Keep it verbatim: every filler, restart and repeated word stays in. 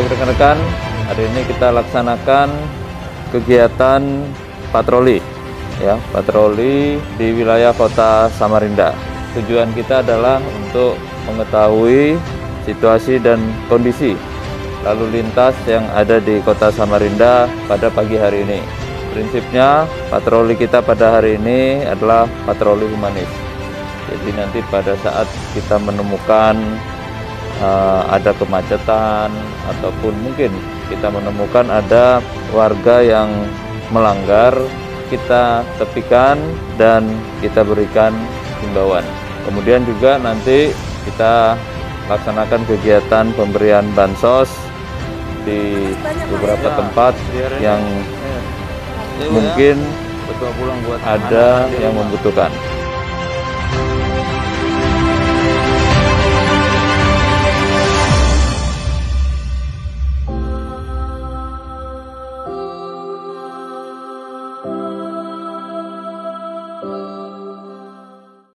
Baik rekan-rekan, hari ini kita laksanakan kegiatan patroli, ya, patroli di wilayah Kota Samarinda. Tujuan kita adalah untuk mengetahui situasi dan kondisi lalu lintas yang ada di Kota Samarinda pada pagi hari ini. Prinsipnya patroli kita pada hari ini adalah patroli humanis. Jadi nanti pada saat kita menemukan Uh, ada kemacetan ataupun mungkin kita menemukan ada warga yang melanggar, kita tepikan dan kita berikan himbauan. Kemudian juga nanti kita laksanakan kegiatan pemberian bansos di beberapa tempat yang mungkin ada yang membutuhkan.